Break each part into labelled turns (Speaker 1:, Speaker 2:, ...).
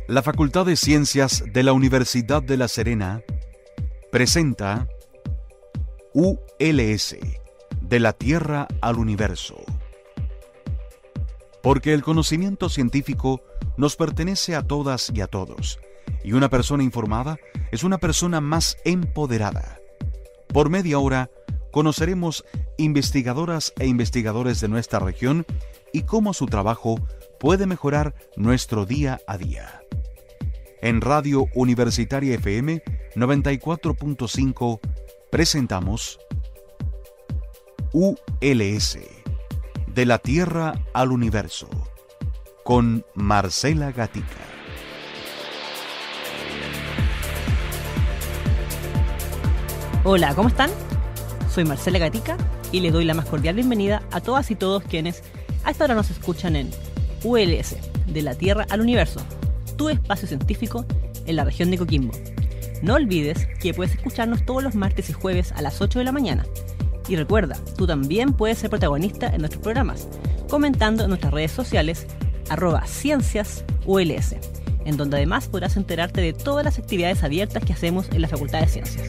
Speaker 1: La Facultad de Ciencias de la Universidad de La Serena presenta ULS, de la Tierra al Universo. Porque el conocimiento científico nos pertenece a todas y a todos, y una persona informada es una persona más empoderada. Por media hora conoceremos investigadoras e investigadores de nuestra región y cómo su trabajo puede mejorar nuestro día a día. En Radio Universitaria FM 94.5 presentamos ULS, de la Tierra al Universo, con Marcela Gatica.
Speaker 2: Hola, ¿cómo están? Soy Marcela Gatica y les doy la más cordial bienvenida a todas y todos quienes a esta hora nos escuchan en ULS, de la Tierra al Universo, tu espacio científico en la región de Coquimbo. No olvides que puedes escucharnos todos los martes y jueves a las 8 de la mañana. Y recuerda, tú también puedes ser protagonista en nuestros programas, comentando en nuestras redes sociales @cienciasuls, en donde además podrás enterarte de todas las actividades abiertas que hacemos en la Facultad de Ciencias.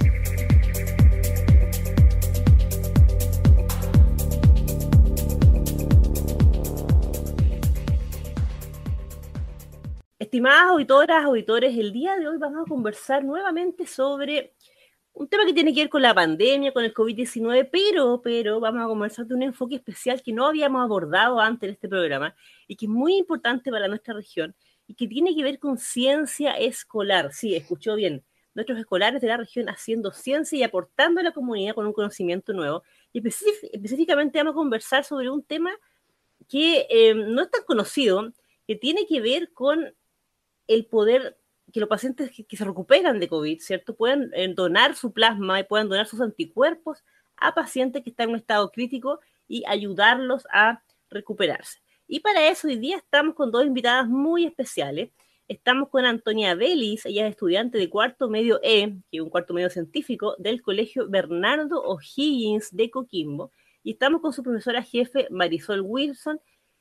Speaker 2: Estimadas auditoras, auditores, el día de hoy vamos a conversar nuevamente sobre un tema que tiene que ver con la pandemia, con el COVID-19, pero vamos a conversar de un enfoque especial que no habíamos abordado antes en este programa y que es muy importante para nuestra región y que tiene que ver con ciencia escolar. Sí, escuchó bien, nuestros escolares de la región haciendo ciencia y aportando a la comunidad con un conocimiento nuevo. Y específicamente vamos a conversar sobre un tema que no es tan conocido, que tiene que ver con el poder que los pacientes que se recuperan de COVID, ¿cierto?, puedan donar su plasma y puedan donar sus anticuerpos a pacientes que están en un estado crítico y ayudarlos a recuperarse. Y para eso hoy día estamos con dos invitadas muy especiales. Estamos con Antonia Vélez, ella es estudiante de cuarto medio E, que es un cuarto medio científico del Colegio Bernardo O'Higgins de Coquimbo. Y estamos con su profesora jefe, Marisol Wilson,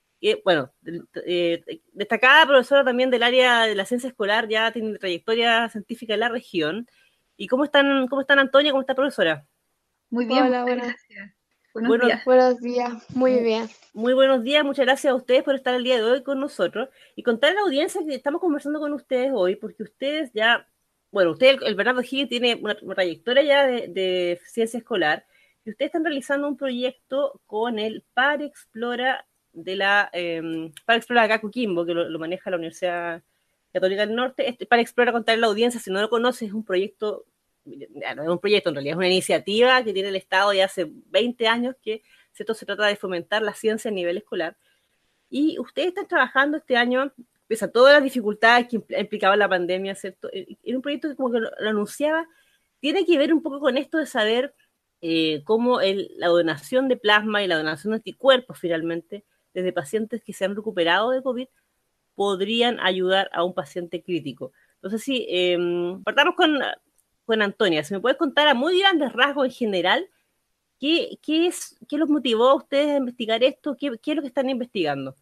Speaker 2: destacada profesora también del área de la ciencia escolar, ya tiene trayectoria científica en la región. ¿Y cómo están, Antonia? ¿Cómo está, profesora?
Speaker 3: Muy bien,
Speaker 4: Hola,
Speaker 3: muchas gracias. Buenos días.
Speaker 4: Buenos días, muy bien.
Speaker 2: Muy buenos días, muchas gracias a ustedes por estar el día de hoy con nosotros y contar a la audiencia que estamos conversando con ustedes hoy, porque ustedes ya, el Bernardo Higgins tiene una trayectoria ya de ciencia escolar y ustedes están realizando un proyecto con el Par Explora Par Explora acá Coquimbo, que lo maneja la Universidad Católica del Norte. Par Explora, contar a la audiencia, si no lo conoces, es un proyecto, no es un proyecto, en realidad es una iniciativa que tiene el Estado ya hace 20 años que, ¿cierto?, se trata de fomentar la ciencia a nivel escolar. Y ustedes están trabajando este año, pese a todas las dificultades que implicaba la pandemia, ¿cierto?, en un proyecto que, como que lo anunciaba, tiene que ver un poco con esto de saber cómo la donación de plasma y la donación de anticuerpos, finalmente, desde pacientes que se han recuperado de COVID, podrían ayudar a un paciente crítico. Entonces, sí, partamos con Antonia. ¿Se me puede contar a muy grandes rasgos en general qué los motivó a ustedes a investigar esto? ¿Qué es lo que están investigando?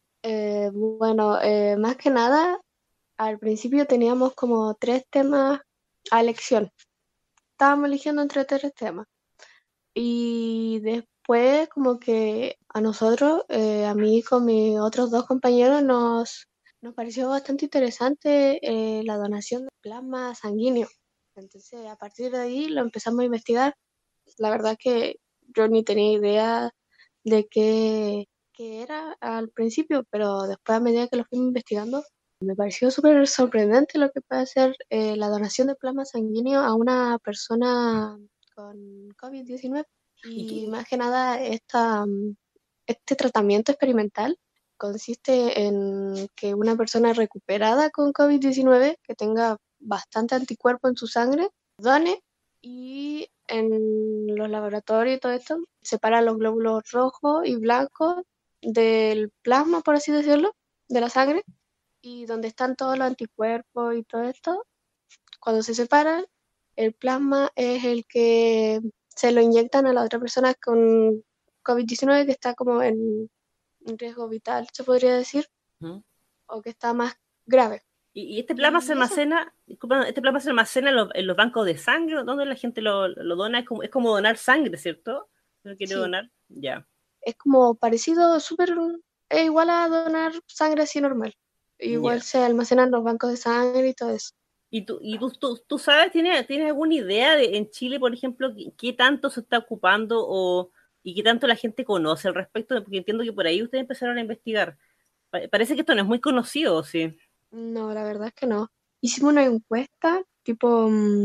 Speaker 4: Más que nada, al principio teníamos como 3 temas a elección. Estábamos eligiendo entre 3 temas. Y después como que a nosotros, a mí con mis otros 2 compañeros, nos pareció bastante interesante la donación de plasma sanguíneo. Entonces, a partir de ahí lo empezamos a investigar. La verdad que yo ni tenía idea de qué era al principio, pero después, a medida que lo fui investigando, me pareció súper sorprendente lo que puede hacer la donación de plasma sanguíneo a una persona con COVID-19. Y más que nada, este tratamiento experimental consiste en que una persona recuperada con COVID-19, que tenga bastante anticuerpo en su sangre, done, y en los laboratorios y todo esto, separa los glóbulos rojos y blancos del plasma, por así decirlo, de la sangre, y donde están todos los anticuerpos y todo esto, cuando se separan, el plasma es el que se lo inyectan a la otra persona con COVID-19 que está como en riesgo vital, se podría decir, o que está más grave.
Speaker 2: ¿Y este plasma se almacena, disculpa, este plasma se almacena en los bancos de sangre, donde la gente lo dona? Es como donar sangre, ¿cierto? ¿No quiere
Speaker 4: Sí,
Speaker 2: donar? Ya.
Speaker 4: es como parecido, súper, es igual a donar sangre así normal. Igual
Speaker 2: Ya.
Speaker 4: se almacenan los bancos de sangre y todo eso.
Speaker 2: ¿Y tú sabes, tienes alguna idea de en Chile, por ejemplo, qué tanto se está ocupando y qué tanto la gente conoce al respecto? Porque entiendo que por ahí ustedes empezaron a investigar. Parece que esto no es muy conocido, ¿sí?
Speaker 4: No, la verdad es que no. Hicimos una encuesta tipo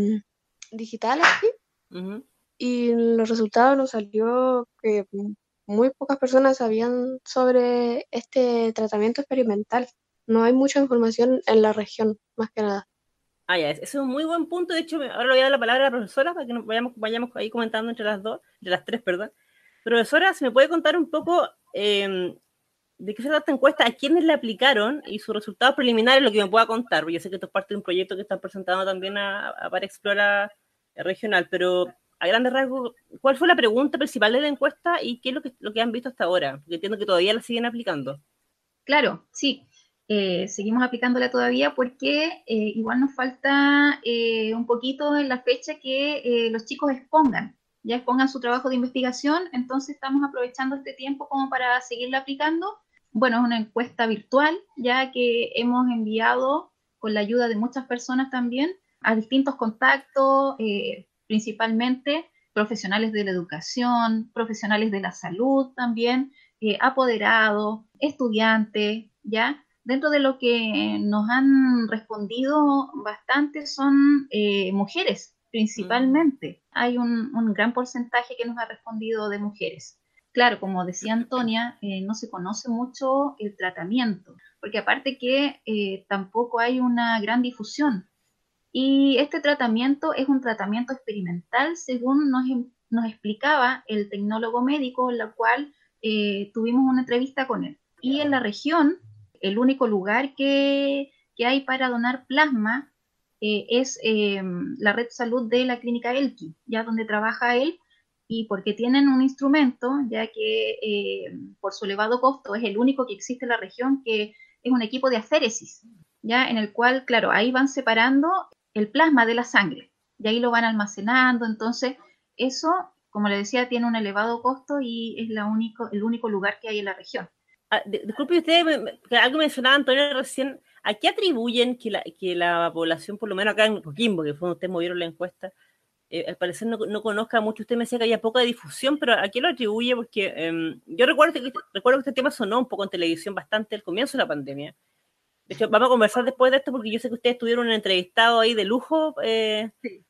Speaker 4: digital así
Speaker 2: Ujú.
Speaker 4: y los resultados nos salió que muy pocas personas sabían sobre este tratamiento experimental. No hay mucha información en la región, más que nada.
Speaker 2: Ya, ese es un muy buen punto. De hecho, ahora le voy a dar la palabra a la profesora para que nos vayamos ahí comentando entre las tres, perdón. Profesora, ¿se me puede contar un poco de qué se trata esta encuesta? ¿A quiénes la aplicaron? Y sus resultados preliminares, lo que me pueda contar. Porque yo sé que esto es parte de un proyecto que están presentando también a Para Explora Regional, pero a grandes rasgos, ¿cuál fue la pregunta principal de la encuesta y qué es lo que han visto hasta ahora? Porque entiendo que todavía la siguen aplicando.
Speaker 3: Claro, sí. Seguimos aplicándola todavía porque igual nos falta un poquito en la fecha que los chicos ya expongan su trabajo de investigación, entonces estamos aprovechando este tiempo como para seguirla aplicando. Bueno, es una encuesta virtual, ya que hemos enviado con la ayuda de muchas personas también a distintos contactos, principalmente profesionales de la educación, profesionales de la salud también, apoderados, estudiantes, ¿ya? Dentro de lo que nos han respondido bastante son mujeres, principalmente. Hay un gran porcentaje que nos ha respondido de mujeres. Claro, como decía Antonia, no se conoce mucho el tratamiento, porque aparte que tampoco hay una gran difusión. Y este tratamiento es un tratamiento experimental, según nos explicaba el tecnólogo médico, en la cual tuvimos una entrevista con él. Y en la región, el único lugar que hay para donar plasma es la red salud de la clínica Elqui, ya donde trabaja él, y porque tienen un instrumento, ya que por su elevado costo es el único que existe en la región, que es un equipo de aféresis, ya en el cual, claro, ahí van separando el plasma de la sangre, y ahí lo van almacenando, entonces eso, como le decía, tiene un elevado costo y es el único lugar que hay en la región.
Speaker 2: Disculpe usted, que algo mencionaba Antonio recién, ¿a qué atribuyen que la población, por lo menos acá en Coquimbo, que fue donde ustedes movieron la encuesta, al parecer no conozca mucho? Usted me decía que había poca difusión, pero ¿a qué lo atribuye? Porque yo recuerdo que este tema sonó un poco en televisión bastante al comienzo de la pandemia. De hecho, vamos a conversar después de esto porque yo sé que ustedes tuvieron un entrevistado ahí de lujo.
Speaker 3: Sí.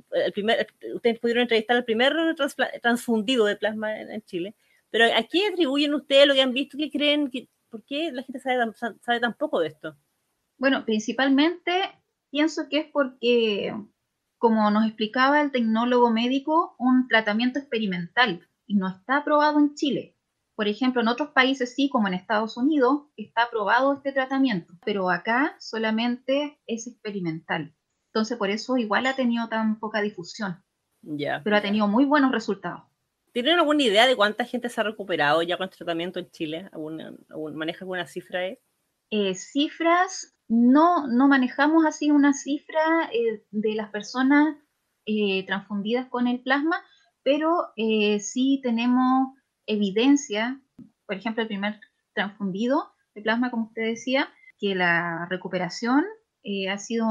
Speaker 2: Ustedes pudieron entrevistar al primer transfundido de plasma en Chile. Pero ¿a qué atribuyen ustedes lo que han visto? ¿Qué creen? ¿Por qué la gente sabe tan poco de esto?
Speaker 3: Bueno, principalmente pienso que es porque, como nos explicaba el tecnólogo médico, un tratamiento experimental y no está aprobado en Chile. Por ejemplo, en otros países sí, como en Estados Unidos, está aprobado este tratamiento, pero acá solamente es experimental. Entonces, por eso igual ha tenido tan poca difusión,
Speaker 2: Ya.
Speaker 3: pero ha tenido muy buenos resultados.
Speaker 2: ¿Tienen alguna idea de cuánta gente se ha recuperado ya con este tratamiento en Chile? ¿Maneja alguna cifra ahí?
Speaker 3: Cifras, no manejamos así una cifra de las personas transfundidas con el plasma, pero sí tenemos evidencia, por ejemplo, el primer transfundido de plasma, como usted decía, que la recuperación ha sido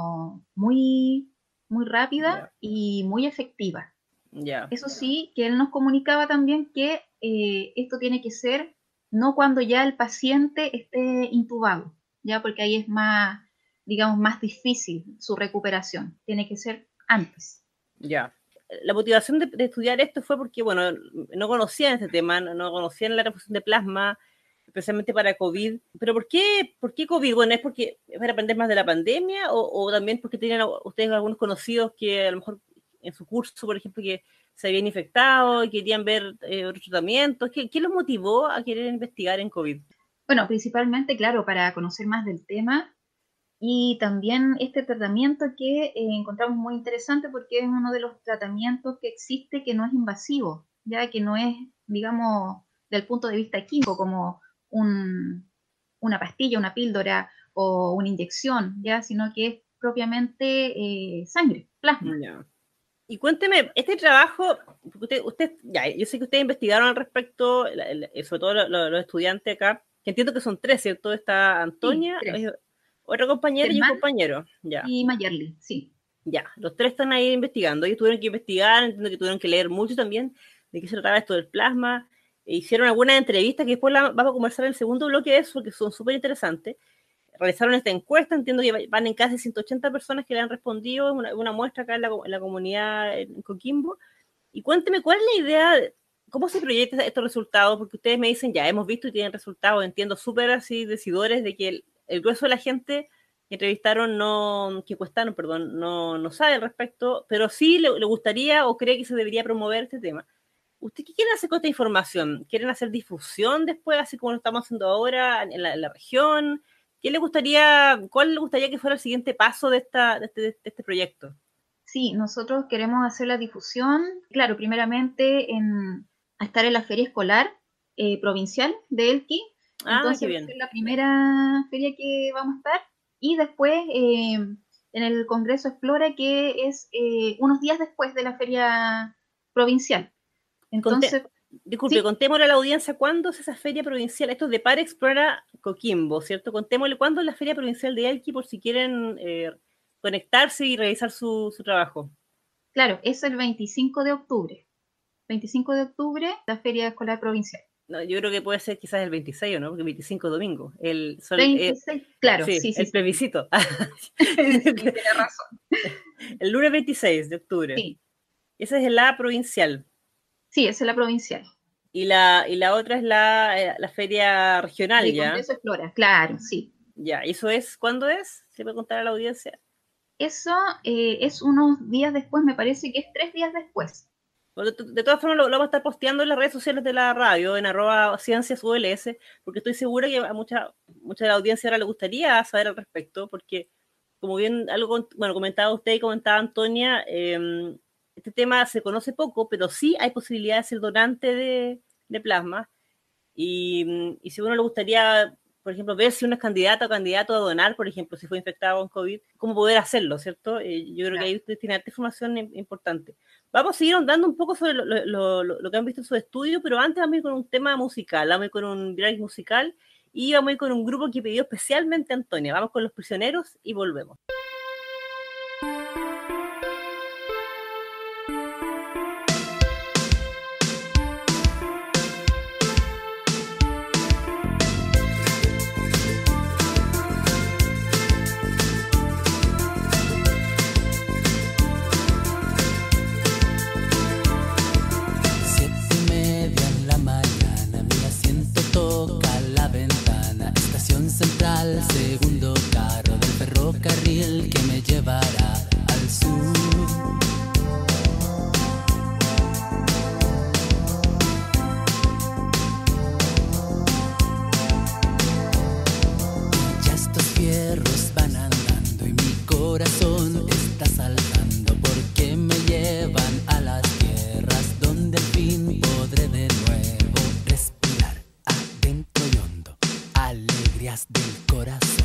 Speaker 3: muy, muy rápida y muy efectiva.
Speaker 2: Ya.
Speaker 3: Eso sí, que él nos comunicaba también que esto tiene que ser no cuando ya el paciente esté intubado, ya porque ahí es más, digamos, más difícil su recuperación. Tiene que ser antes.
Speaker 2: Ya. La motivación de estudiar esto fue porque, bueno, no conocían este tema, no conocían la transfusión de plasma, especialmente para COVID. ¿Pero por qué COVID? Bueno, ¿es porque es para aprender más de la pandemia o también porque tenían ustedes algunos conocidos que a lo mejor en su curso, por ejemplo, que se habían infectado y querían ver otros tratamientos? ¿Qué los motivó a querer investigar en COVID?
Speaker 3: Bueno, principalmente, claro, para conocer más del tema y también este tratamiento que encontramos muy interesante porque es uno de los tratamientos que existe que no es invasivo, ya que no es, digamos, del punto de vista químico, como una pastilla, una píldora o una inyección, ya, sino que es propiamente sangre, plasma.
Speaker 2: Ya. Y cuénteme, este trabajo, usted, ya, yo sé que ustedes investigaron al respecto, sobre todo los estudiantes acá, que entiendo que son 3, ¿cierto? Está Antonia,
Speaker 3: Sí, 3.
Speaker 2: Otra compañera y un
Speaker 3: Germán
Speaker 2: compañero, ya.
Speaker 3: Y Mayerly, sí.
Speaker 2: Ya, los 3 están ahí investigando. Ellos tuvieron que investigar, entiendo que tuvieron que leer mucho también de qué se trataba esto del plasma. Hicieron algunas entrevistas que después vamos a conversar en el segundo bloque de eso, porque son súper interesantes. Realizaron esta encuesta, entiendo que van en casi 180 personas que le han respondido, una muestra acá en la comunidad en Coquimbo. Y cuénteme, ¿cuál es la idea? ¿Cómo se proyectan estos resultados? Porque ustedes me dicen, ya hemos visto y tienen resultados, entiendo súper así decidores de que el grueso de la gente que entrevistaron, que encuestaron, perdón, no sabe al respecto, pero sí le gustaría o cree que se debería promover este tema. ¿Usted qué quieren hacer con esta información? ¿Quieren hacer difusión después, así como lo estamos haciendo ahora en la región? ¿Cuál le gustaría que fuera el siguiente paso de este proyecto?
Speaker 3: Sí, nosotros queremos hacer la difusión, claro, primeramente a estar en la feria escolar provincial de Elqui. Entonces va a ser la primera feria que vamos a estar. Y después en el Congreso Explora, que es unos días después de la feria provincial. Entonces,
Speaker 2: disculpe,
Speaker 3: ¿sí?
Speaker 2: Contémosle a la audiencia cuándo es esa feria provincial. Esto es de Par Explora Coquimbo, ¿cierto? Contémosle cuándo es la feria provincial de Elqui por si quieren conectarse y realizar su trabajo.
Speaker 3: Claro, es el 25 de octubre. 25 de octubre, la feria escolar provincial.
Speaker 2: No, yo creo que puede ser quizás el 26, ¿o no? Porque el 25 es domingo.
Speaker 3: 26, claro, sí.
Speaker 2: El plebiscito.
Speaker 3: Sí, tiene razón.
Speaker 2: El lunes 26 de octubre.
Speaker 3: Sí.
Speaker 2: Esa es la provincial.
Speaker 3: Sí, esa es la provincial.
Speaker 2: Y la otra es la feria regional,
Speaker 3: el
Speaker 2: ya.
Speaker 3: Congreso Explora, claro, sí.
Speaker 2: Ya, ¿eso es? ¿Cuándo es? ¿Se puede contar a la audiencia?
Speaker 3: Eso es unos días después, me parece que es 3 días después.
Speaker 2: Bueno, de todas formas, lo vamos a estar posteando en las redes sociales de la radio, en @cienciasuls, porque estoy segura que a mucha de la audiencia ahora le gustaría saber al respecto, porque como bien comentaba usted y comentaba Antonia, este tema se conoce poco, pero sí hay posibilidad de ser donante de plasma, y si a uno le gustaría, por ejemplo, ver si uno es candidato o candidato a donar, por ejemplo, si fue infectado con COVID, cómo poder hacerlo, ¿cierto? Yo creo que ahí usted tiene información importante. Vamos a seguir ahondando un poco sobre lo que han visto en su estudio, pero antes vamos a ir con un tema musical, vamos a ir con un break musical y vamos a ir con un grupo que pidió especialmente Antonia. Vamos con Los Prisioneros y volvemos.
Speaker 5: Central, segundo carro del ferrocarril que me llevará al sur. Y ya estos fierros van andando y mi corazón está saltando porque me llevan a las tierras donde al fin podré de nuevo respirar adentro y hondo. Alegrías del corazón.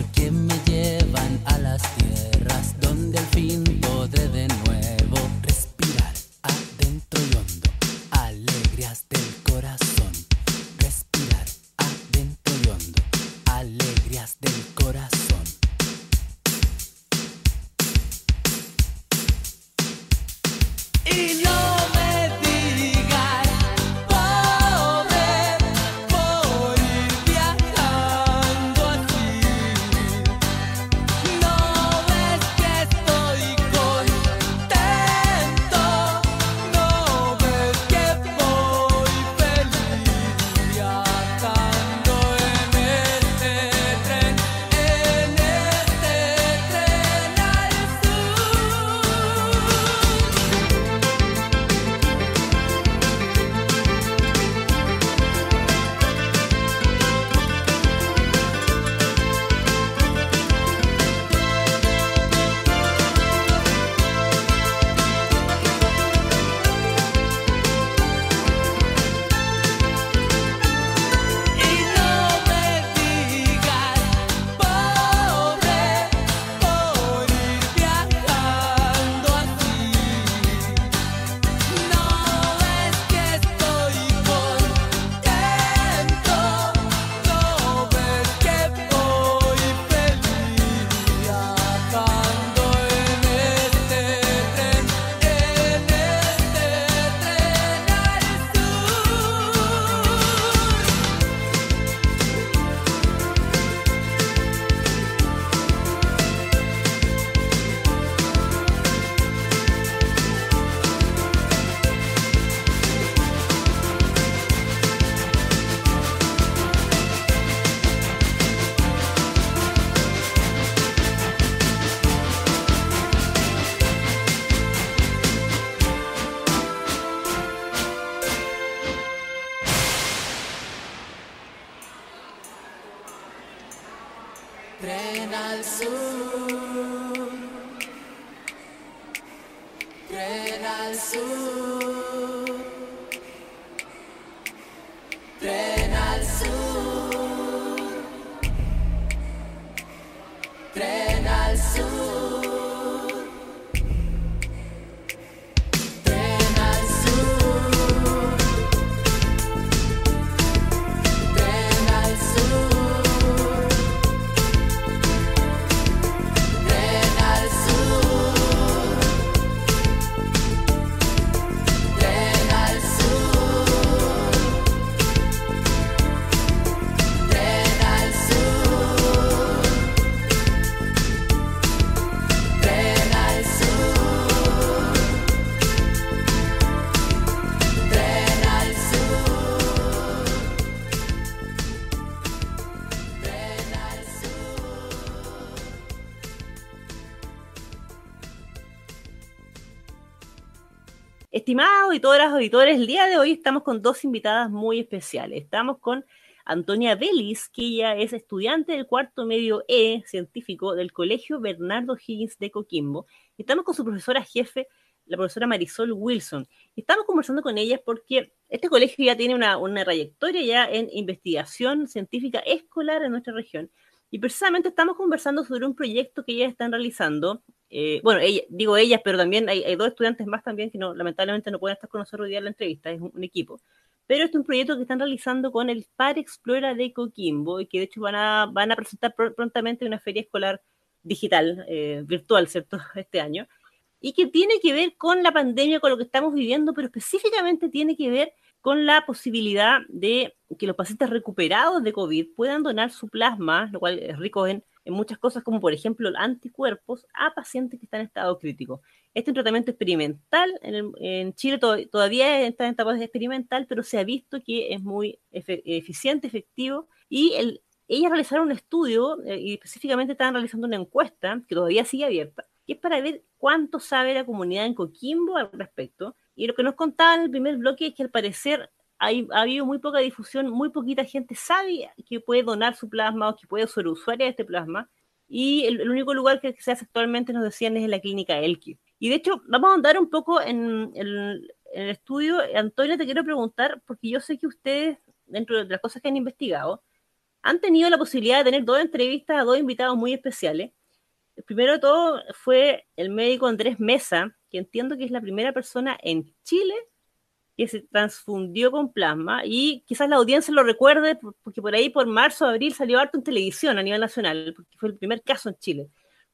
Speaker 5: Donde al fin podré de nuevo respirar. Y no me digas, pobre, por ir viajando así. No ves que estoy contento, no ves que voy feliz viajando en este tren al Y no me digas, pobre, por ir viajando así. No ves que estoy contento, no ves que voy feliz viajando en este tren al Tren al sur, tren al sur, tren al sur, tren al sur, tren al sur, tren al sur. Tren al sur, tren al sur, tren al sur, tren al sur, tren al sur, tren al sur.
Speaker 2: Estimadas auditoras, auditores, el día de hoy estamos con dos invitadas muy especiales. Estamos con Antonia Vélez, que ella es estudiante del cuarto medio E científico del Colegio Bernardo Higgins de Coquimbo. Estamos con su profesora jefe, la profesora Marisol Wilson. Estamos conversando con ellas porque este colegio ya tiene una trayectoria ya en investigación científica escolar en nuestra región. Y precisamente estamos conversando sobre un proyecto que ellas están realizando. Bueno, digo ellas, pero también hay dos estudiantes más también que lamentablemente no pueden estar con nosotros hoy día en la entrevista, es un equipo. Pero este es un proyecto que están realizando con el Par Explora de Coquimbo y que de hecho van a presentar prontamente una feria escolar digital, virtual, ¿cierto?, este año. Y que tiene que ver con la pandemia, con lo que estamos viviendo, pero específicamente tiene que ver con la posibilidad de que los pacientes recuperados de COVID puedan donar su plasma, lo cual es rico en muchas cosas, como por ejemplo anticuerpos, a pacientes que están en estado crítico. Este es un tratamiento experimental, en Chile todavía está en etapa experimental, pero se ha visto que es muy eficiente, efectivo, y ellas realizaron un estudio, y específicamente estaban realizando una encuesta, que todavía sigue abierta, que es para ver cuánto sabe la comunidad en Coquimbo al respecto. Y lo que nos contaban en el primer bloque es que al parecer ha habido muy poca difusión, muy poquita gente sabe que puede donar su plasma o que puede ser usuaria de este plasma. Y el único lugar que se hace actualmente, nos decían, es en la clínica Elqui. Y de hecho, vamos a andar un poco en el estudio. Antonia, te quiero preguntar, porque yo sé que ustedes, dentro de las cosas que han investigado, han tenido la posibilidad de tener dos entrevistas a dos invitados muy especiales. El primero de todo fue el médico Andrés Mesa, que entiendo que es la primera persona en Chile que se transfundió con plasma, y quizás la audiencia lo recuerde porque por ahí por marzo o abril salió harto en televisión a nivel nacional, porque fue el primer caso en Chile.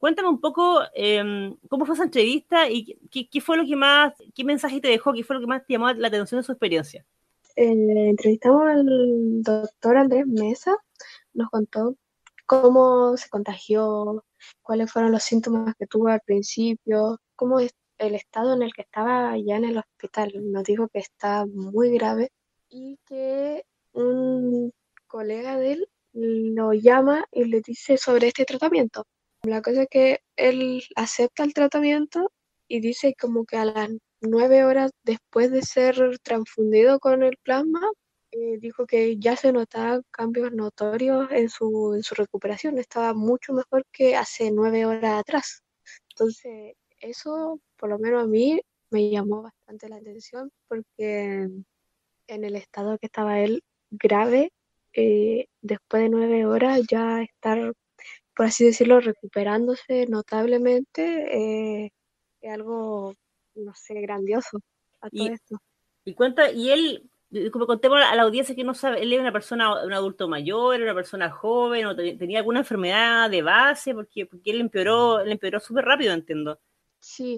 Speaker 2: Cuéntame un poco cómo fue esa entrevista y qué fue lo que más, qué mensaje te dejó, qué fue lo que más te llamó la atención de su experiencia.
Speaker 4: Entrevistamos al doctor Andrés Mesa, nos contó cómo se contagió, cuáles fueron los síntomas que tuvo al principio, cómo es el estado en el que estaba ya en el hospital. Nos dijo que está muy grave y que un colega de él lo llama y le dice sobre este tratamiento. La cosa es que él acepta el tratamiento y dice como que a las 9 horas después de ser transfundido con el plasma, dijo que ya se notaban cambios notorios en su recuperación. Estaba mucho mejor que hace 9 horas atrás. Entonces, eso por lo menos a mí me llamó bastante la atención porque en el estado que estaba él grave, después de 9 horas ya estar, por así decirlo, recuperándose notablemente, es algo, no sé, grandioso a todo
Speaker 2: Y,
Speaker 4: esto.
Speaker 2: y él, como contemos a la audiencia que no sabe, él era una persona, un adulto mayor, era una persona joven, o tenía alguna enfermedad de base, porque él empeoró súper rápido, entiendo.
Speaker 4: Sí,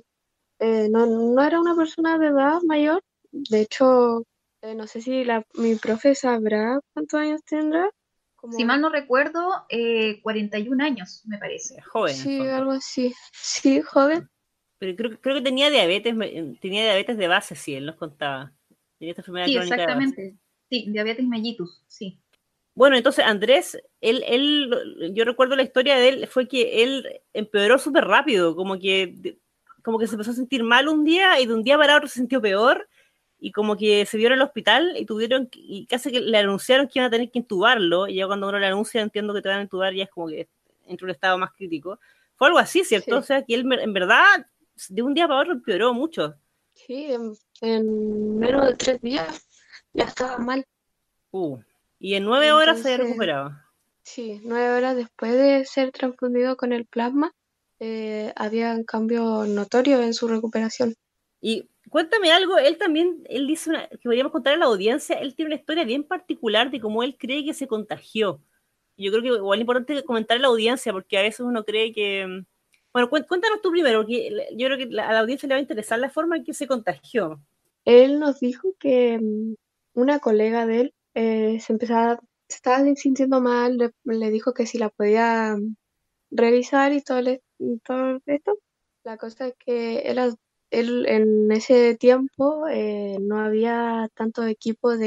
Speaker 4: no era una persona de edad mayor. De hecho, no sé si mi profe sabrá cuántos años tendrá.
Speaker 3: Si
Speaker 4: Como,
Speaker 3: mal no recuerdo, 41 años, me parece.
Speaker 2: Joven en el
Speaker 4: sí,
Speaker 2: fondo.
Speaker 4: algo así. Sí, joven.
Speaker 2: Pero creo que tenía diabetes de base, sí, él nos contaba. Tenía esta enfermedad
Speaker 3: Sí,
Speaker 2: crónica de base.
Speaker 3: exactamente. Sí, diabetes mellitus, sí.
Speaker 2: Bueno, entonces Andrés, yo recuerdo la historia de él, fue que él empeoró súper rápido, como que se empezó a sentir mal un día y de un día para otro se sintió peor y como que se vio en el hospital y casi que le anunciaron que iban a tener que intubarlo y ya cuando uno le anuncia entiendo que te van a intubar ya es como que entra en un estado más crítico. Fue algo así, ¿cierto? O
Speaker 4: Sí,
Speaker 2: sea, que él en verdad de un día para otro empeoró mucho.
Speaker 4: sí, en menos de 3 días ya estaba mal.
Speaker 2: Uh, y en 9 horas se había
Speaker 4: Entonces,
Speaker 2: recuperado.
Speaker 4: sí, 9 horas después de ser transfundido con el plasma, había cambios notorios en su recuperación.
Speaker 2: Y cuéntame algo, él dice que podríamos contar a la audiencia, él tiene una historia bien particular de cómo él cree que se contagió. Yo creo que igual es importante comentar a la audiencia, porque a veces uno cree que... Bueno, cuéntanos tú primero, porque yo creo que a la audiencia le va a interesar la forma en que se contagió.
Speaker 4: Él nos dijo que una colega de él se estaba sintiendo mal, le dijo que si la podía revisar y todo esto. La cosa es que él en ese tiempo no había tanto equipo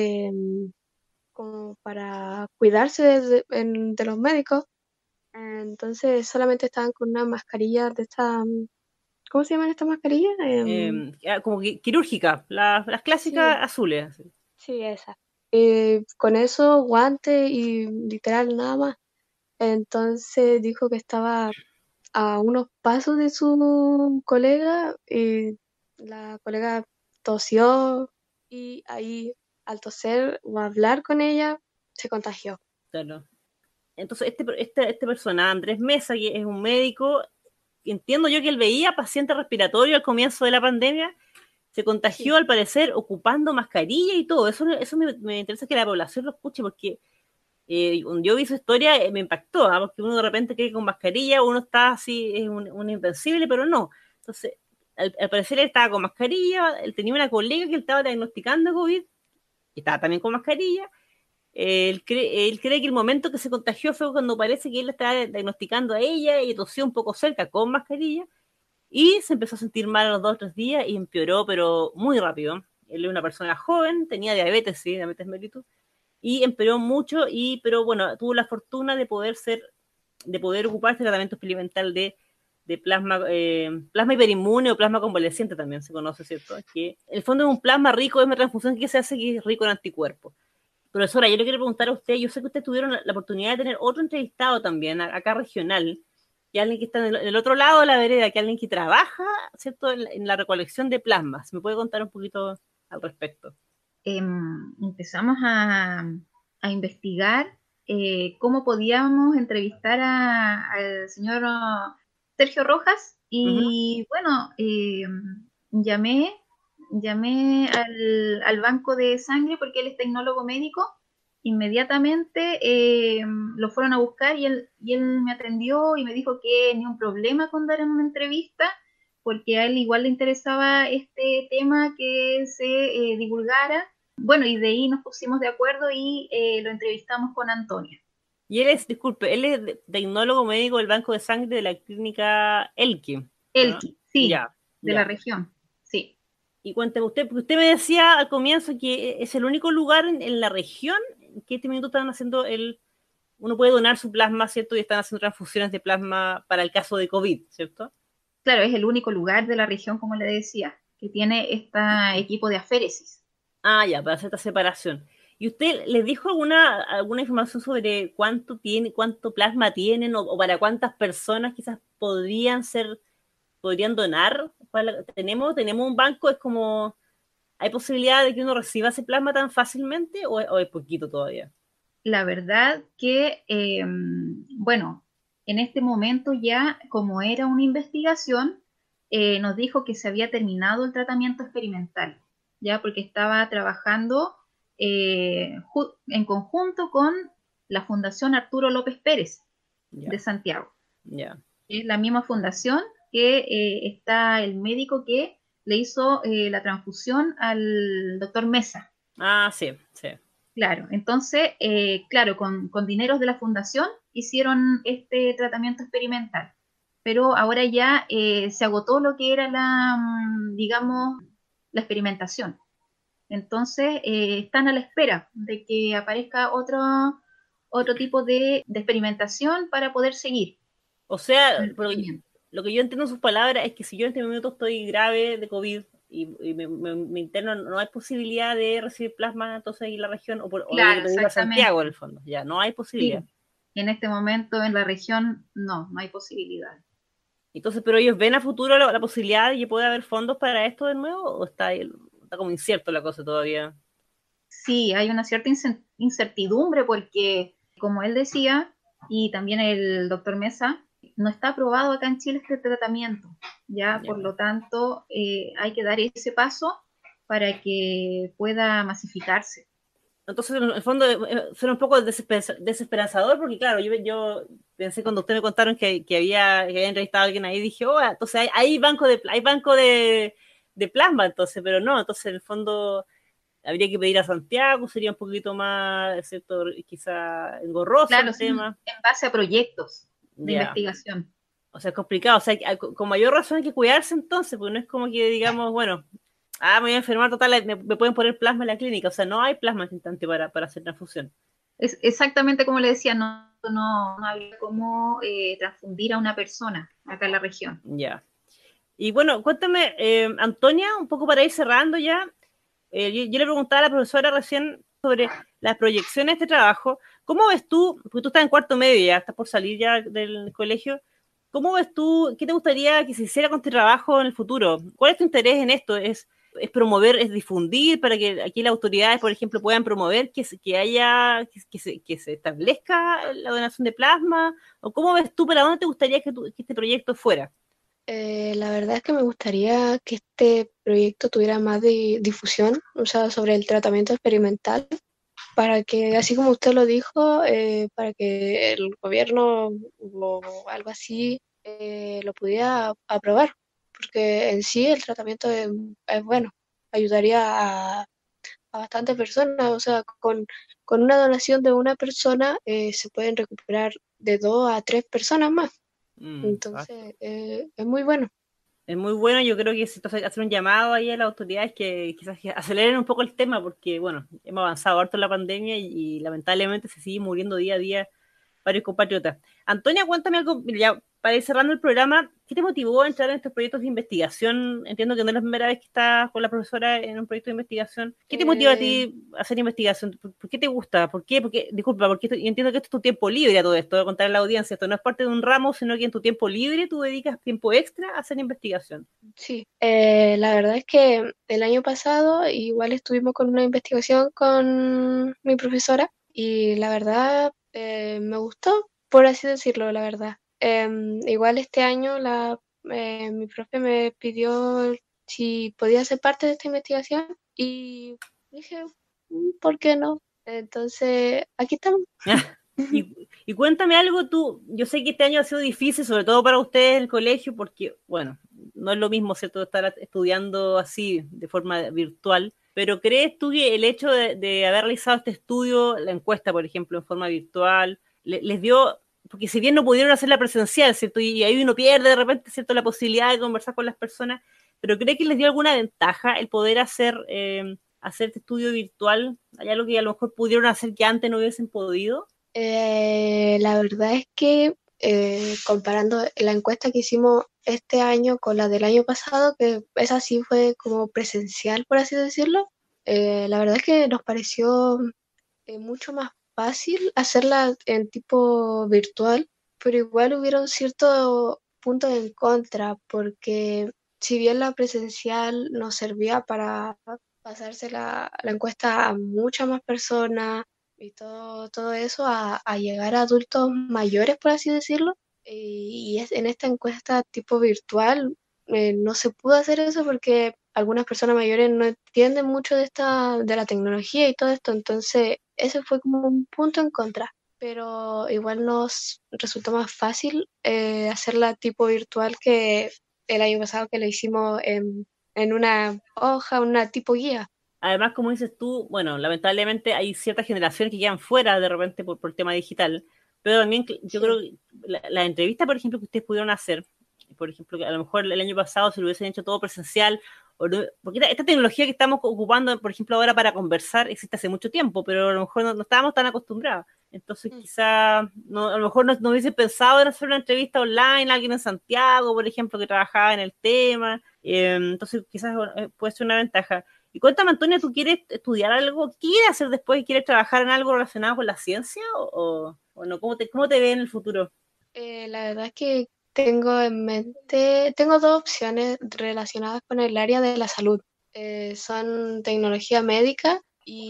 Speaker 4: como para cuidarse de los médicos. Entonces solamente estaban con una mascarilla de esta, ¿cómo se llaman estas mascarillas?
Speaker 2: Como quirúrgica, las
Speaker 4: Sí,
Speaker 2: clásicas azules. Así.
Speaker 4: sí, esa. Con eso, guante y literal nada más. Entonces dijo que estaba a unos pasos de su colega y la colega tosió y ahí al toser o hablar con ella se contagió.
Speaker 2: Claro. Entonces, este persona, Andrés Mesa, que es un médico, entiendo yo que él veía pacientes respiratorios al comienzo de la pandemia, se contagió
Speaker 4: Sí,
Speaker 2: al parecer ocupando mascarilla y todo. Eso me interesa que la población lo escuche porque cuando yo vi su historia me impactó, ¿eh? Porque uno de repente cree que con mascarilla uno está así, es un invencible, pero no. Entonces, al parecer él estaba con mascarilla, él tenía una colega que él estaba diagnosticando COVID y estaba también con mascarilla. Él cree que el momento que se contagió fue cuando parece que él estaba diagnosticando a ella y tosió un poco cerca con mascarilla y se empezó a sentir mal a los 2 o 3 días y empeoró, pero muy rápido. Él era una persona joven, tenía diabetes, sí, diabetes mellitus, y empeoró mucho, pero bueno, tuvo la fortuna de poder ocupar este tratamiento experimental de plasma hiperinmune o plasma convaleciente también se conoce, ¿cierto? Que en el fondo es un plasma rico, es una transfusión que se hace que es rico en anticuerpos. Profesora, yo le quiero preguntar a usted, yo sé que ustedes tuvieron la oportunidad de tener otro entrevistado también, acá regional, que alguien que está en el otro lado de la vereda, que alguien que trabaja, ¿cierto?, en la recolección de plasmas. ¿Me puede contar un poquito al respecto?
Speaker 3: Empezamos a investigar cómo podíamos entrevistar al señor Sergio Rojas
Speaker 2: Uh-huh.
Speaker 3: y bueno, llamé al banco de sangre porque él es tecnólogo médico inmediatamente lo fueron a buscar y él me atendió y me dijo que ni un problema con dar una entrevista, porque a él igual le interesaba este tema que se divulgara. Bueno, y de ahí nos pusimos de acuerdo y lo entrevistamos con Antonia.
Speaker 2: Y él es, disculpe, él es tecnólogo médico del Banco de Sangre de la clínica Elqui.
Speaker 3: Elqui, sí,
Speaker 2: ya,
Speaker 3: de la región, sí.
Speaker 2: Y cuénteme usted, porque usted me decía al comienzo que es el único lugar en la región que este minuto están haciendo uno puede donar su plasma, ¿cierto? Y están haciendo transfusiones de plasma para el caso de COVID, ¿cierto?
Speaker 3: Claro, es el único lugar de la región, como le decía, que tiene este equipo de aféresis.
Speaker 2: Ah, ya, para hacer esta separación. ¿Y usted les dijo alguna información sobre cuánto plasma tienen o para cuántas personas quizás podrían donar? ¿Tenemos un banco? ¿Es como, hay posibilidad de que uno reciba ese plasma tan fácilmente o es poquito todavía?
Speaker 3: La verdad que, bueno, en este momento ya, como era una investigación, nos dijo que se había terminado el tratamiento experimental, ya porque estaba trabajando en conjunto con la Fundación Arturo López Pérez de Santiago. Es la misma fundación que está el médico que le hizo la transfusión al doctor Mesa.
Speaker 2: Ah, sí, sí.
Speaker 3: Claro, entonces, claro, con dineros de la fundación hicieron este tratamiento experimental, pero ahora ya se agotó lo que era digamos, la experimentación. Entonces, están a la espera de que aparezca otro tipo de experimentación para poder seguir.
Speaker 2: O sea, lo que yo entiendo en sus palabras es que si yo en este momento estoy grave de COVID y me interno, no hay posibilidad de recibir plasma entonces ahí en la región o
Speaker 3: claro,
Speaker 2: de pedir a Santiago en el fondo. Ya, no hay posibilidad.
Speaker 3: Sí. En este momento en la región no hay posibilidad.
Speaker 2: Entonces, ¿pero ellos ven a futuro la posibilidad de que pueda haber fondos para esto de nuevo o está como incierto la cosa todavía?
Speaker 3: Sí, hay una cierta incertidumbre porque, como él decía, y también el doctor Mesa, no está aprobado acá en Chile este tratamiento, ya por lo tanto hay que dar ese paso para que pueda masificarse.
Speaker 2: Entonces, en el fondo, suena un poco desesperanzador, porque claro, yo pensé cuando usted me contaron que había entrevistado a alguien ahí, dije, oh, entonces hay banco de plasma, entonces, pero no, entonces en el fondo habría que pedir a Santiago, sería un poquito más, ¿cierto? Quizá engorroso
Speaker 3: claro,
Speaker 2: el tema.
Speaker 3: En base a proyectos de investigación.
Speaker 2: O sea, es complicado, o sea, con mayor razón hay que cuidarse entonces, porque no es como que digamos, bueno, me voy a enfermar, total, me pueden poner plasma en la clínica. O sea, no hay plasma en instante para hacer transfusión.
Speaker 3: Es exactamente como le decía, no había cómo transfundir a una persona acá en la región.
Speaker 2: Ya. Y bueno, cuéntame, Antonia, un poco para ir cerrando ya. Yo le preguntaba a la profesora recién sobre las proyecciones de este trabajo. ¿Cómo ves tú, porque tú estás en cuarto medio ya, estás por salir ya del colegio, ¿cómo ves tú, qué te gustaría que se hiciera con este trabajo en el futuro? ¿Cuál es tu interés en esto? ¿Es promover, es difundir para que aquí las autoridades, por ejemplo, puedan promover que se establezca la donación de plasma? ¿O cómo ves tú, para dónde te gustaría que este proyecto fuera?
Speaker 4: La verdad es que me gustaría que este proyecto tuviera más difusión, o sea, sobre el tratamiento experimental, para que, así como usted lo dijo, para que el gobierno o algo así lo pudiera aprobar, porque en sí el tratamiento es bueno, ayudaría a bastantes personas, o sea, con una donación de una persona se pueden recuperar de 2 a 3 personas más. Entonces, es muy bueno.
Speaker 2: Es muy bueno, yo creo que es hacer un llamado ahí a las autoridades que quizás aceleren un poco el tema, porque, bueno, hemos avanzado harto en la pandemia y lamentablemente se sigue muriendo día a día varios compatriotas. Antonia, cuéntame algo, ya para ir cerrando el programa, ¿qué te motivó a entrar en estos proyectos de investigación? Entiendo que no es la primera vez que estás con la profesora en un proyecto de investigación. ¿Qué te motiva a ti a hacer investigación? ¿Por qué te gusta? ¿Por qué? Porque, disculpa, porque entiendo que esto es tu tiempo libre a todo esto, de contar a la audiencia. Esto no es parte de un ramo, sino que en tu tiempo libre tú dedicas tiempo extra a hacer investigación.
Speaker 4: Sí, la verdad es que el año pasado igual estuvimos con una investigación con mi profesora y la verdad me gustó, por así decirlo, la verdad. Igual este año mi profe me pidió si podía ser parte de esta investigación y dije, ¿por qué no? Entonces, aquí estamos.
Speaker 2: Y cuéntame algo tú, yo sé que este año ha sido difícil, sobre todo para ustedes el colegio, porque, bueno, no es lo mismo, ¿cierto?, estar estudiando así, de forma virtual, pero ¿crees tú que el hecho de haber realizado este estudio, la encuesta, por ejemplo, en forma virtual, les dio, porque si bien no pudieron hacerla presencial, ¿cierto?, y ahí uno pierde de repente, ¿cierto?, la posibilidad de conversar con las personas, pero ¿cree que les dio alguna ventaja el poder hacer este estudio virtual? ¿Hay algo que a lo mejor pudieron hacer que antes no hubiesen podido?
Speaker 4: La verdad es que comparando la encuesta que hicimos este año con la del año pasado, que esa sí fue como presencial, por así decirlo, la verdad es que nos pareció mucho más fácil hacerla en tipo virtual, pero igual hubieron ciertos puntos en contra, porque si bien la presencial nos servía para pasarse la encuesta a muchas más personas y todo eso, a llegar a adultos mayores, por así decirlo, en esta encuesta tipo virtual no se pudo hacer eso porque algunas personas mayores no entienden mucho de la tecnología y todo esto, entonces ese fue como un punto en contra, pero igual nos resultó más fácil hacerla tipo virtual que el año pasado que lo hicimos en una hoja, una tipo guía.
Speaker 2: Además, como dices tú, bueno, lamentablemente hay ciertas generaciones que quedan fuera de repente por el tema digital, pero también yo creo
Speaker 4: Sí.
Speaker 2: que la entrevista, por ejemplo, que ustedes pudieron hacer, por ejemplo, que a lo mejor el año pasado se lo hubiesen hecho todo presencial, porque esta tecnología que estamos ocupando, por ejemplo, ahora para conversar, existe hace mucho tiempo, pero a lo mejor no estábamos tan acostumbrados. Entonces, quizá, no, a lo mejor no hubiese pensado en hacer una entrevista online a alguien en Santiago, por ejemplo, que trabajaba en el tema. Entonces, quizás puede ser una ventaja. Y cuéntame, Antonia, ¿tú quieres estudiar algo? ¿Qué quieres hacer después? ¿Quieres trabajar en algo relacionado con la ciencia o no? ¿Cómo te ves en el futuro?
Speaker 4: La verdad es que tengo en mente, tengo dos opciones relacionadas con el área de la salud. Son tecnología médica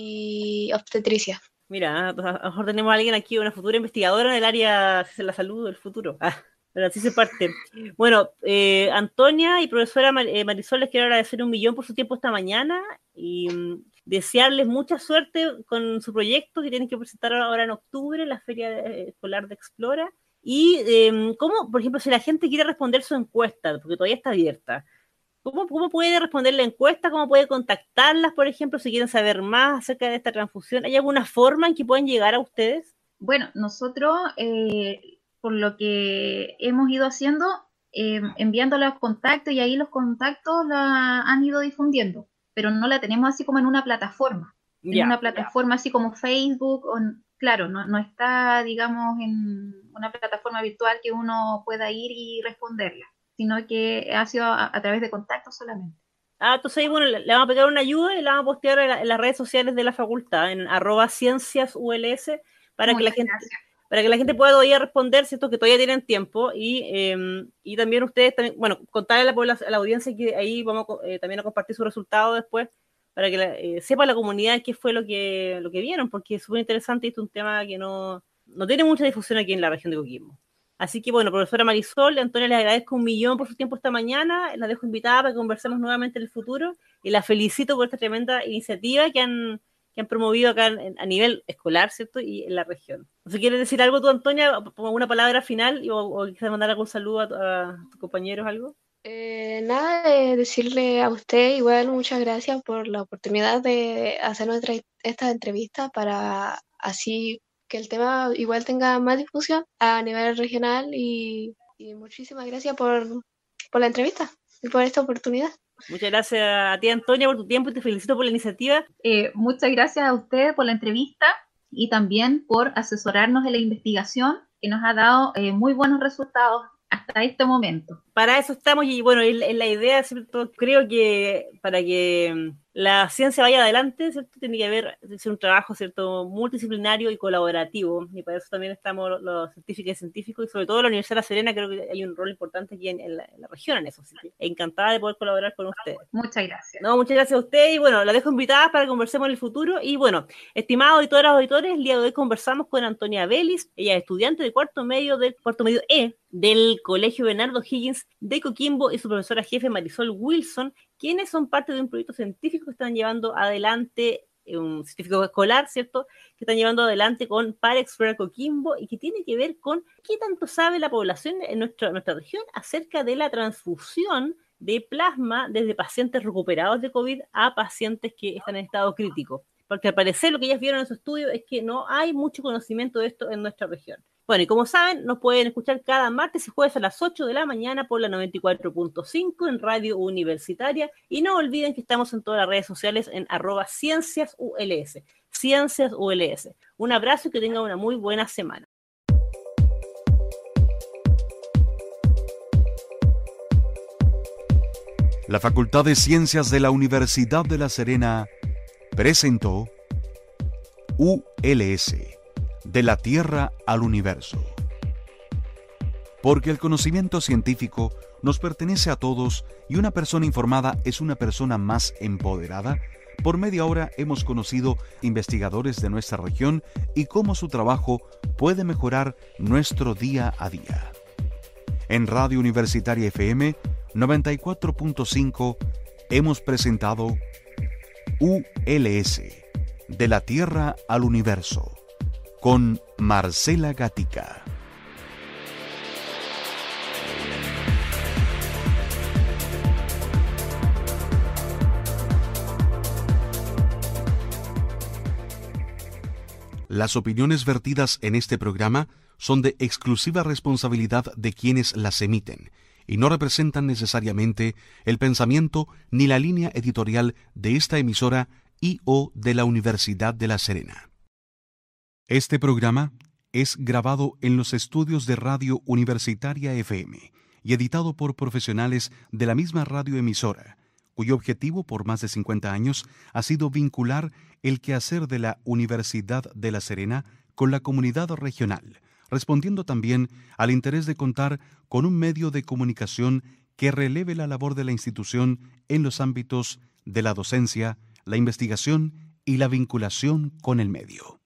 Speaker 4: y obstetricia.
Speaker 2: Mira, pues a lo mejor tenemos a alguien aquí, una futura investigadora en el área de la salud del futuro. Pero así se parte. Bueno, Antonia y profesora Marisol, les quiero agradecer 1.000.000 por su tiempo esta mañana y desearles mucha suerte con su proyecto que tienen que presentar ahora en octubre, la Feria Escolar de Explora. Y cómo, por ejemplo, si la gente quiere responder su encuesta, porque todavía está abierta, ¿cómo puede responder la encuesta? ¿Cómo puede contactarlas, por ejemplo, si quieren saber más acerca de esta transfusión? ¿Hay alguna forma en que puedan llegar a ustedes?
Speaker 3: Bueno, nosotros, por lo que hemos ido haciendo, enviando los contactos y ahí los contactos la han ido difundiendo, pero no la tenemos así como en
Speaker 2: Ya.
Speaker 3: una plataforma así como Facebook, claro, no está, digamos, en una plataforma virtual que uno pueda ir y responderla, sino que ha sido a través de contactos solamente.
Speaker 2: Entonces ahí, bueno, le vamos a pegar una ayuda y la vamos a postear en las redes sociales de la facultad, en @cienciasuls, para que la
Speaker 3: Muchas
Speaker 2: gente,
Speaker 3: gracias.
Speaker 2: para que la gente pueda todavía responder, ¿cierto? Que todavía tienen tiempo y también ustedes, también, bueno, contarle a la audiencia que ahí vamos también a compartir su resultado después para que sepa la comunidad qué fue lo que vieron, porque es súper interesante y es un tema que no tiene mucha difusión aquí en la región de Coquimbo. Así que bueno, profesora Marisol, Antonia, les agradezco 1.000.000 por su tiempo esta mañana, la dejo invitada para que conversemos nuevamente en el futuro y la felicito por esta tremenda iniciativa que han promovido acá a nivel escolar, ¿cierto? Y en la región. No sé, ¿quieres decir algo tú, Antonia? ¿Alguna palabra final o quizás mandar algún saludo a tus compañeros, algo?
Speaker 4: Nada, de decirle a usted igual muchas gracias por la oportunidad de hacer esta entrevista para así que el tema igual tenga más difusión a nivel regional y muchísimas gracias por la entrevista y por esta oportunidad.
Speaker 2: Muchas gracias a ti, Antonia, por tu tiempo y te felicito por la iniciativa.
Speaker 3: Muchas gracias a ustedes por la entrevista y también por asesorarnos en la investigación que nos ha dado muy buenos resultados hasta este momento.
Speaker 2: Para eso estamos y bueno, es la idea, ¿cierto? Creo que para que la ciencia vaya adelante, ¿cierto? Tiene que haber un trabajo, ¿cierto? Multidisciplinario y colaborativo, y para eso también estamos los científicos y científicos, y sobre todo la Universidad de La Serena, creo que hay un rol importante aquí en la región en eso, ¿sí? Encantada de poder colaborar con ustedes.
Speaker 3: Muchas gracias.
Speaker 2: No, muchas gracias a ustedes y bueno, la dejo invitada para que conversemos en el futuro y bueno, estimados auditoras, auditores, el día de hoy conversamos con Antonia Vélez, ella es estudiante de cuarto medio E del Colegio Bernardo Higgins de Coquimbo y su profesora jefe Marisol Wilson, quienes son parte de un proyecto científico que están llevando adelante un científico escolar, ¿cierto?, que están llevando adelante con para explorar Coquimbo y que tiene que ver con qué tanto sabe la población en nuestra región acerca de la transfusión de plasma desde pacientes recuperados de COVID a pacientes que están en estado crítico. Porque al parecer lo que ellas vieron en su estudio es que no hay mucho conocimiento de esto en nuestra región. Bueno, y como saben, nos pueden escuchar cada martes y jueves a las 8 de la mañana por la 94.5 en Radio Universitaria. Y no olviden que estamos en todas las redes sociales en @cienciasuls. Cienciasuls. Un abrazo y que tengan una muy buena semana.
Speaker 1: La Facultad de Ciencias de la Universidad de La Serena presentó ULS, de la Tierra al Universo. Porque el conocimiento científico nos pertenece a todos y una persona informada es una persona más empoderada, por media hora hemos conocido investigadores de nuestra región y cómo su trabajo puede mejorar nuestro día a día. En Radio Universitaria FM 94.5 hemos presentado ULS, de la Tierra al Universo, con Marcela Gatica. Las opiniones vertidas en este programa son de exclusiva responsabilidad de quienes las emiten y no representan necesariamente el pensamiento ni la línea editorial de esta emisora y o de la Universidad de La Serena. Este programa es grabado en los estudios de Radio Universitaria FM y editado por profesionales de la misma radioemisora, cuyo objetivo por más de 50 años ha sido vincular el quehacer de la Universidad de La Serena con la comunidad regional, respondiendo también al interés de contar con un medio de comunicación que releve la labor de la institución en los ámbitos de la docencia, la investigación y la vinculación con el medio.